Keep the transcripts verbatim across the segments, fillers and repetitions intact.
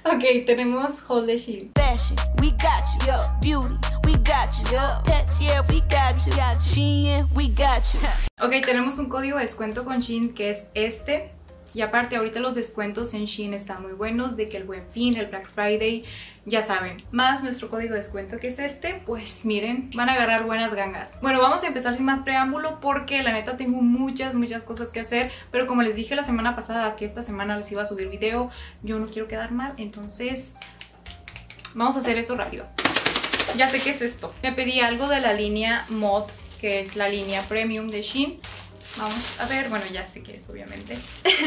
Ok, tenemos haul de Shein. Fashion, we got you. Yo. Beauty, we got you. Yo. Pets, yeah, we got you. Shein, we got you. Ok, tenemos un código de descuento con Shein que es este. Y aparte ahorita los descuentos en Shein están muy buenos, de que el Buen Fin, el Black Friday, ya saben. Más nuestro código de descuento que es este, pues miren, van a agarrar buenas gangas. Bueno, vamos a empezar sin más preámbulo porque la neta tengo muchas, muchas cosas que hacer. Pero como les dije la semana pasada que esta semana les iba a subir video, yo no quiero quedar mal, entonces vamos a hacer esto rápido. Ya sé qué es esto. Me pedí algo de la línea Mod, que es la línea Premium de Shein. Vamos a ver, bueno, ya sé qué es, obviamente.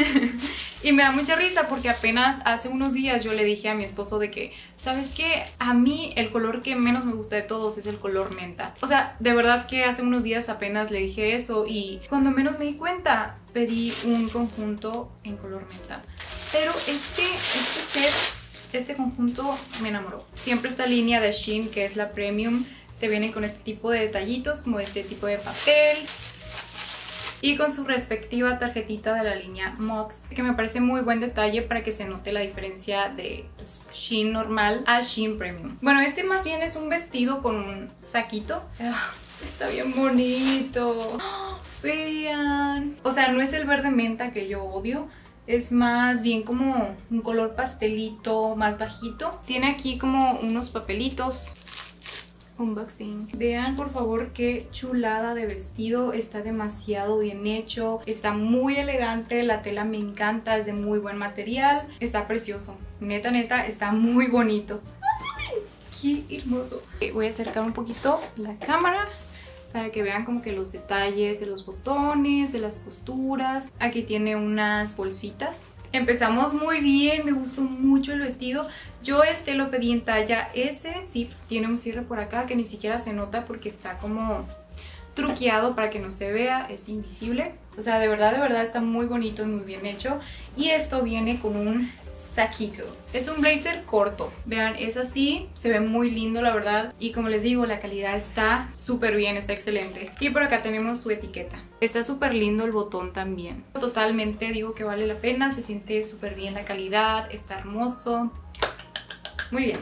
Y me da mucha risa porque apenas hace unos días yo le dije a mi esposo de que, ¿sabes qué? A mí el color que menos me gusta de todos es el color menta. O sea, de verdad que hace unos días apenas le dije eso y cuando menos me di cuenta pedí un conjunto en color menta. Pero este, este set, este conjunto me enamoró. Siempre esta línea de Shein, que es la Premium, te viene con este tipo de detallitos, como este tipo de papel. Y con su respectiva tarjetita de la línea Mod, que me parece muy buen detalle para que se note la diferencia de pues, Shein normal a Shein Premium. Bueno, este más bien es un vestido con un saquito. Ah, está bien bonito. Oh, vean. O sea, no es el verde menta que yo odio. Es más bien como un color pastelito, más bajito. Tiene aquí como unos papelitos. Unboxing. Vean por favor qué chulada de vestido, está demasiado bien hecho, está muy elegante, la tela me encanta, es de muy buen material, está precioso, neta neta está muy bonito. ¡Ay, qué hermoso! Voy a acercar un poquito la cámara para que vean como que los detalles de los botones, de las costuras. Aquí tiene unas bolsitas. Empezamos muy bien, me gustó mucho el vestido. Yo este lo pedí en talla S, sí, tiene un cierre por acá que ni siquiera se nota porque está como truqueado para que no se vea, es invisible. O sea, de verdad, de verdad está muy bonito y muy bien hecho. Y esto viene con un saquito. Es un blazer corto, vean, es así, se ve muy lindo la verdad. Y como les digo, la calidad está súper bien, está excelente. Y por acá tenemos su etiqueta. Está súper lindo el botón también. Totalmente digo que vale la pena, se siente súper bien la calidad, está hermoso. Muy bien.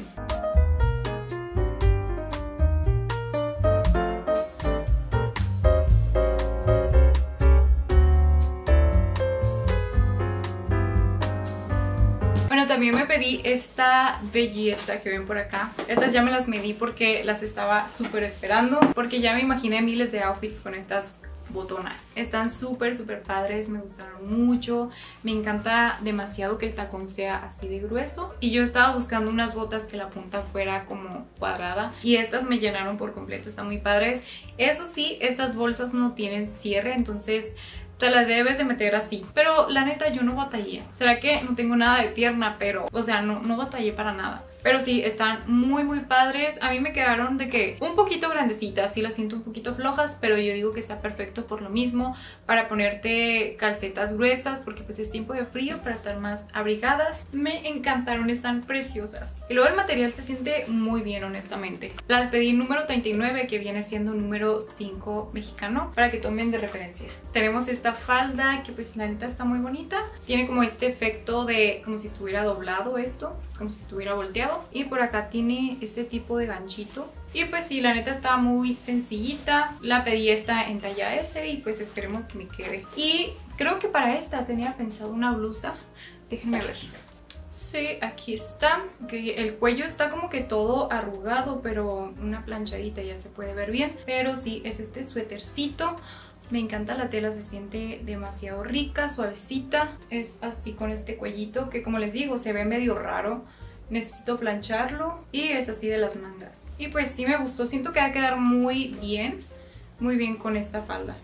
Bueno, también me pedí esta belleza que ven por acá. Estas ya me las medí porque las estaba súper esperando, porque ya me imaginé miles de outfits con estas botonas. Están súper súper padres, me gustaron mucho. Me encanta demasiado que el tacón sea así de grueso. Y yo estaba buscando unas botas que la punta fuera como cuadrada y estas me llenaron por completo, están muy padres. Eso sí, estas bolsas no tienen cierre, entonces te las debes de meter así. Pero la neta yo no batallé. ¿Será que no tengo nada de pierna? Pero, o sea, no, no batallé para nada. Pero sí, están muy muy padres. A mí me quedaron de que un poquito grandecitas, sí las siento un poquito flojas, pero yo digo que está perfecto por lo mismo, para ponerte calcetas gruesas, porque pues es tiempo de frío, para estar más abrigadas. Me encantaron, están preciosas. Y luego el material se siente muy bien, honestamente. Las pedí número treinta y nueve, que viene siendo número cinco mexicano, para que tomen de referencia. Tenemos esta falda, que pues la neta está muy bonita. Tiene como este efecto de como si estuviera doblado esto, como si estuviera volteado. Y por acá tiene ese tipo de ganchito. Y pues sí, la neta está muy sencillita. La pedí esta en talla S y pues esperemos que me quede. Y creo que para esta tenía pensado una blusa. Déjenme ver. Sí, aquí está. Okay, el cuello está como que todo arrugado, pero una planchadita ya se puede ver bien. Pero sí, es este suétercito. Me encanta la tela, se siente demasiado rica, suavecita. Es así con este cuellito que, como les digo, se ve medio raro. Necesito plancharlo y es así de las mangas. Y pues sí me gustó, siento que va a quedar muy bien, muy bien con esta falda.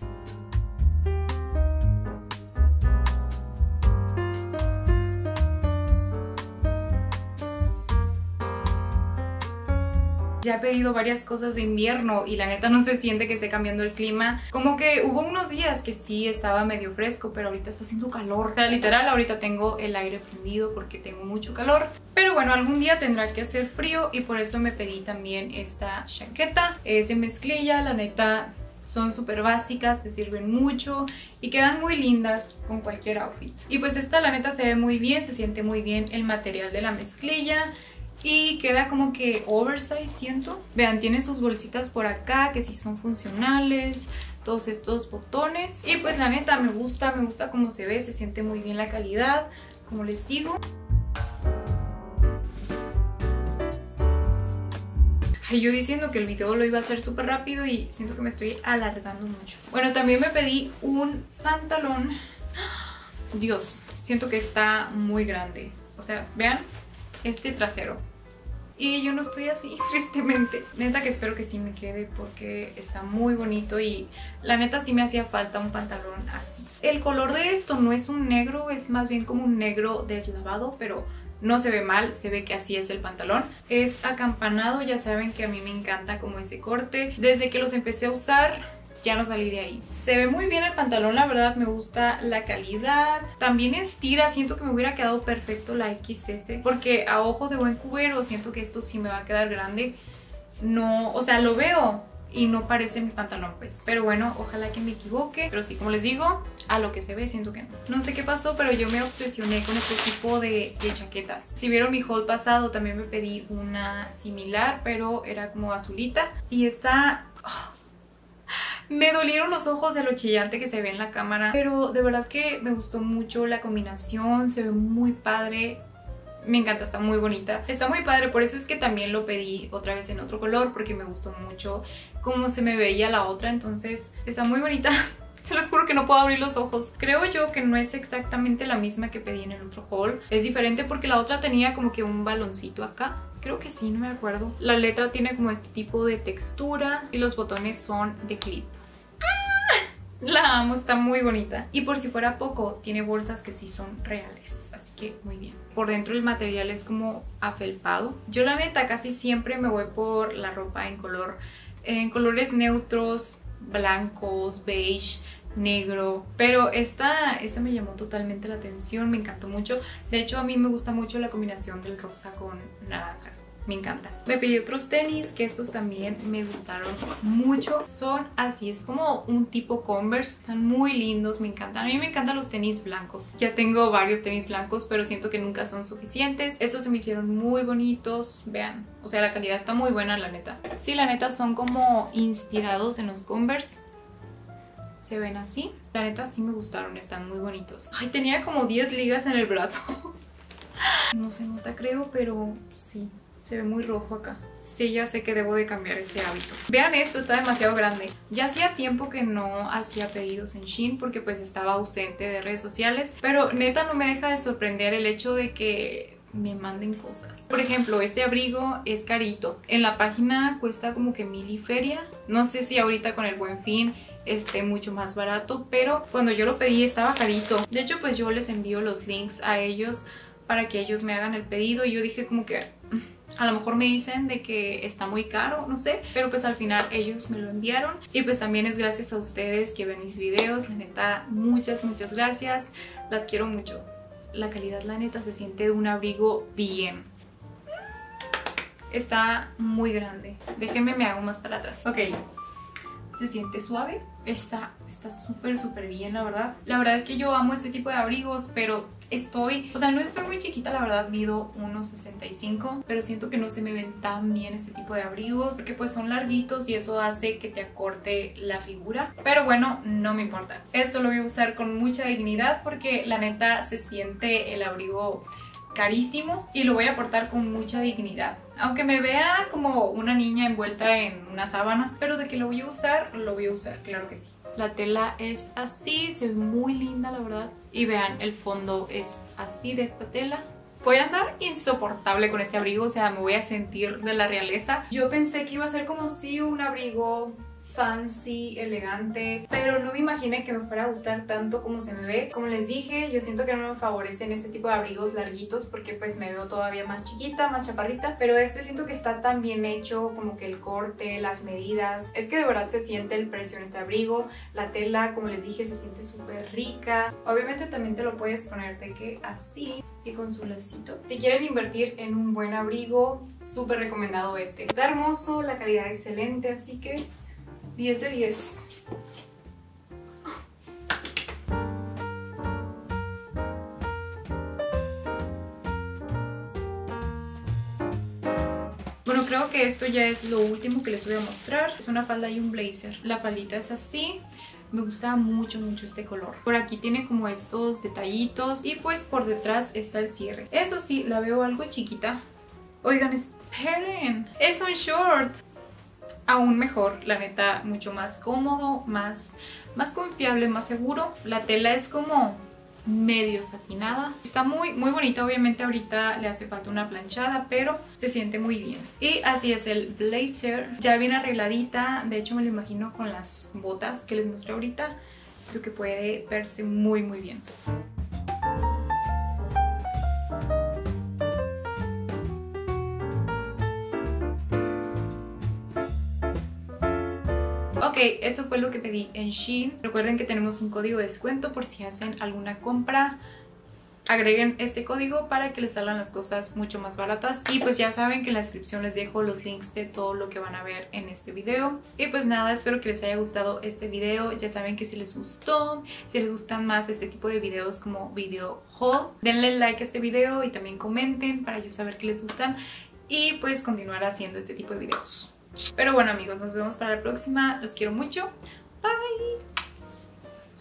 Ya he pedido varias cosas de invierno y la neta no se siente que esté cambiando el clima. Como que hubo unos días que sí estaba medio fresco, pero ahorita está haciendo calor. O sea, literal, ahorita tengo el aire prendido porque tengo mucho calor. Pero bueno, algún día tendrá que hacer frío y por eso me pedí también esta chaqueta. Es de mezclilla, la neta Son súper básicas, te sirven mucho y quedan muy lindas con cualquier outfit. Y pues esta la neta se ve muy bien, se siente muy bien el material de la mezclilla y queda como que oversize, siento. Vean, tiene sus bolsitas por acá que sí son funcionales, todos estos botones. Y pues la neta me gusta, me gusta cómo se ve, se siente muy bien la calidad, como les digo. Yo diciendo que el video lo iba a hacer súper rápido y siento que me estoy alargando mucho. Bueno, también me pedí un pantalón. Dios, siento que está muy grande. O sea, vean este trasero. Y yo no estoy así, tristemente. Neta que espero que sí me quede porque está muy bonito y la neta sí me hacía falta un pantalón así. El color de esto no es un negro, es más bien como un negro deslavado, pero no se ve mal, se ve que así es el pantalón. Es acampanado, ya saben que a mí me encanta como ese corte. Desde que los empecé a usar, ya no salí de ahí. Se ve muy bien el pantalón, la verdad, me gusta la calidad. También estira, siento que me hubiera quedado perfecto la equis ese. Porque a ojo de buen cubero siento que esto sí me va a quedar grande. No, o sea, lo veo y no parece mi pantalón, pues. Pero bueno, ojalá que me equivoque. Pero sí, como les digo, a lo que se ve siento que no. No sé qué pasó, pero yo me obsesioné con este tipo de, de chaquetas. Si vieron mi haul pasado, también me pedí una similar, pero era como azulita. Y esta... Oh, me dolieron los ojos de lo chillante que se ve en la cámara. Pero de verdad que me gustó mucho la combinación, se ve muy padre. Me encanta, está muy bonita. Está muy padre, por eso es que también lo pedí otra vez en otro color, porque me gustó mucho cómo se me veía la otra, entonces está muy bonita. Se los juro que no puedo abrir los ojos. Creo yo que no es exactamente la misma que pedí en el otro haul. Es diferente porque la otra tenía como que un baloncito acá. Creo que sí, no me acuerdo. La letra tiene como este tipo de textura y los botones son de clip. La amo, está muy bonita. Y por si fuera poco, tiene bolsas que sí son reales, así que muy bien. Por dentro el material es como afelpado. Yo la neta casi siempre me voy por la ropa en color, en colores neutros, blancos, beige, negro. Pero esta, esta me llamó totalmente la atención, me encantó mucho. De hecho, a mí me gusta mucho la combinación del rosa con naranja. Me encanta. Me pedí otros tenis que estos también me gustaron mucho. Son así, es como un tipo Converse. Están muy lindos, me encantan. A mí me encantan los tenis blancos. Ya tengo varios tenis blancos, pero siento que nunca son suficientes. Estos se me hicieron muy bonitos. Vean, o sea, la calidad está muy buena, la neta. Sí, la neta son como inspirados en los Converse. Se ven así. La neta sí me gustaron, están muy bonitos. Ay, tenía como diez ligas en el brazo. No se nota, creo, pero sí. Se ve muy rojo acá. Sí, ya sé que debo de cambiar ese hábito. Vean esto, está demasiado grande. Ya hacía tiempo que no hacía pedidos en Shein porque pues estaba ausente de redes sociales. Pero neta no me deja de sorprender el hecho de que me manden cosas. Por ejemplo, este abrigo es carito. En la página cuesta como que mil y feria. No sé si ahorita con el Buen Fin esté mucho más barato, pero cuando yo lo pedí estaba carito. De hecho, pues yo les envío los links a ellos para que ellos me hagan el pedido y yo dije como que... a lo mejor me dicen de que está muy caro, no sé, pero pues al final ellos me lo enviaron y pues también es gracias a ustedes que ven mis videos. La neta, muchas, muchas gracias, las quiero mucho. La calidad, la neta, se siente de un abrigo bien. Está muy grande. Déjenme, me hago más para atrás. Ok, se siente suave. Está está súper, súper bien, la verdad. La verdad es que yo amo este tipo de abrigos, pero estoy... O sea, no estoy muy chiquita, la verdad, mido uno sesenta y cinco, pero siento que no se me ven tan bien este tipo de abrigos, porque pues son larguitos y eso hace que te acorte la figura. Pero bueno, no me importa. Esto lo voy a usar con mucha dignidad porque la neta se siente el abrigo carísimo y lo voy a portar con mucha dignidad. Aunque me vea como una niña envuelta en una sábana, pero de que lo voy a usar, lo voy a usar, claro que sí. La tela es así, se ve muy linda, la verdad. Y vean, el fondo es así de esta tela. Voy a andar insoportable con este abrigo, o sea, me voy a sentir de la realeza. Yo pensé que iba a ser como si un abrigo fancy, elegante, pero no me imaginé que me fuera a gustar tanto como se me ve. Como les dije, yo siento que no me favorecen este tipo de abrigos larguitos porque pues me veo todavía más chiquita, más chaparrita, pero este siento que está tan bien hecho, como que el corte, las medidas, es que de verdad se siente el precio en este abrigo. La tela, como les dije, se siente súper rica. Obviamente también te lo puedes poner de que así y con su lacito. Si quieren invertir en un buen abrigo, súper recomendado este. Está hermoso, la calidad excelente, así que diez de diez. Bueno, creo que esto ya es lo último que les voy a mostrar. Es una falda y un blazer. La faldita es así. Me gusta mucho, mucho este color. Por aquí tiene como estos detallitos y pues por detrás está el cierre. Eso sí, la veo algo chiquita. Oigan, esperen. Es un short. Aún mejor, la neta, mucho más cómodo, más, más confiable, más seguro. La tela es como medio satinada. Está muy, muy bonita. Obviamente ahorita le hace falta una planchada, pero se siente muy bien. Y así es el blazer. Ya bien arregladita. De hecho me lo imagino con las botas que les mostré ahorita. Siento que puede verse muy, muy bien. Ok, eso fue lo que pedí en Shein. Recuerden que tenemos un código de descuento por si hacen alguna compra. Agreguen este código para que les salgan las cosas mucho más baratas. Y pues ya saben que en la descripción les dejo los links de todo lo que van a ver en este video. Y pues nada, espero que les haya gustado este video. Ya saben que si les gustó, si les gustan más este tipo de videos como video haul, denle like a este video y también comenten para yo saber que les gustan. Y pues continuar haciendo este tipo de videos. Pero bueno amigos, nos vemos para la próxima. Los quiero mucho. Bye.